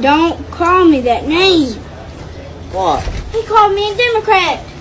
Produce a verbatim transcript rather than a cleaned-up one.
Don't call me that name. What? He called me a Democrat.